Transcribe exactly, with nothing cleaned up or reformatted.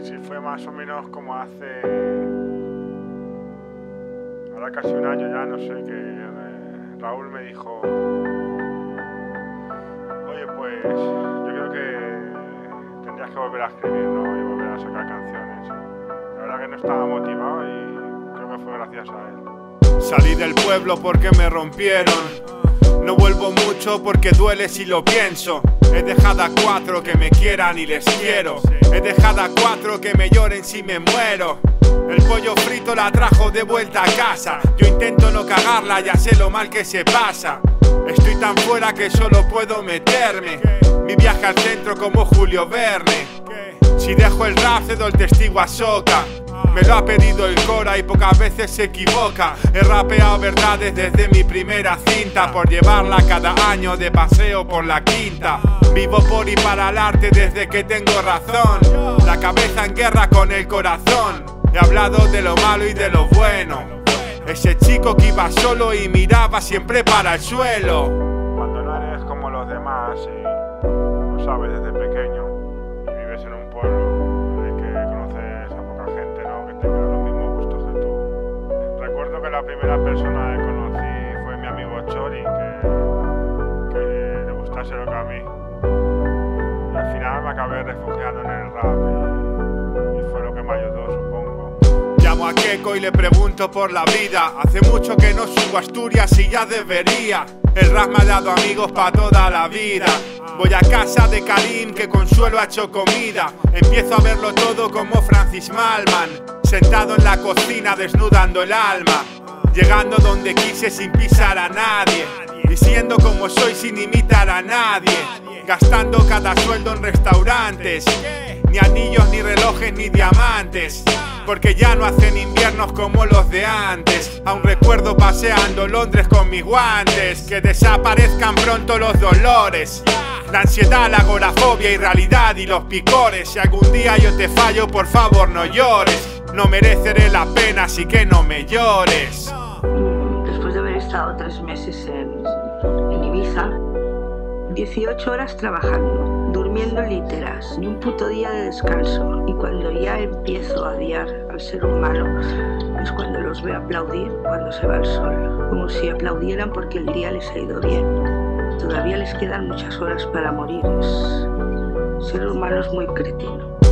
Sí, fue más o menos como hace... ahora casi un año ya, no sé, que eh, Raúl me dijo... oye, pues yo creo que tendrías que volver a escribir, ¿no? Y volver a sacar canciones. La verdad que no estaba motivado y creo que fue gracias a él. Salí del pueblo porque me rompieron. No vuelvo mucho porque duele si lo pienso. He dejado a cuatro que me quieran y les quiero. He dejado a cuatro que me lloren si me muero. El pollo frito la trajo de vuelta a casa. Yo intento no cagarla, ya sé lo mal que se pasa. Estoy tan fuera que solo puedo meterme. Mi viaje al centro como Julio Verne. Si dejo el rap cedo el testigo a Soca. Me lo ha pedido el Cora y pocas veces se equivoca. He rapeado verdades desde mi primera cinta, por llevarla cada año de paseo por la quinta. Vivo por y para el arte desde que tengo razón. La cabeza en guerra con el corazón. He hablado de lo malo y de lo bueno. Ese chico que iba solo y miraba siempre para el suelo. Cuando no eres como los demás y lo sabes desde pequeño y vives en un pueblo en el que conoces a poca gente, ¿no? Que tenga los mismos gustos que tú. Recuerdo que la primera persona que conocí fue mi amigo Chori, que, que le gustase lo que a mí. Y al final me acabé refugiando en el rap y, y fue lo que me ayudó, supongo. Llamo a Keiko y le pregunto por la vida. Hace mucho que no subo a Asturias y ya debería. El rap me ha dado amigos pa' toda la vida. Voy a casa de Karim que Consuelo ha hecho comida. Empiezo a verlo todo como Francis Malman, sentado en la cocina desnudando el alma. Llegando donde quise sin pisar a nadie, y siendo como soy sin imitar a nadie. Gastando cada sueldo en restaurantes, ni anillos, ni relojes, ni diamantes, porque ya no hacen inviernos como los de antes. Aún recuerdo paseando Londres con mis guantes. Que desaparezcan pronto los dolores, la ansiedad, la agorafobia, irrealidad y los picores. Si algún día yo te fallo, por favor no llores. No mereceré la pena, así que no me llores. Después de haber estado tres meses en, en Ibiza, dieciocho horas trabajando, durmiendo literas, ni un puto día de descanso. Y cuando ya empiezo a odiar al ser humano, es cuando los veo aplaudir cuando se va el sol. Como si aplaudieran porque el día les ha ido bien. Todavía les quedan muchas horas para morir. El ser humano es muy cretino.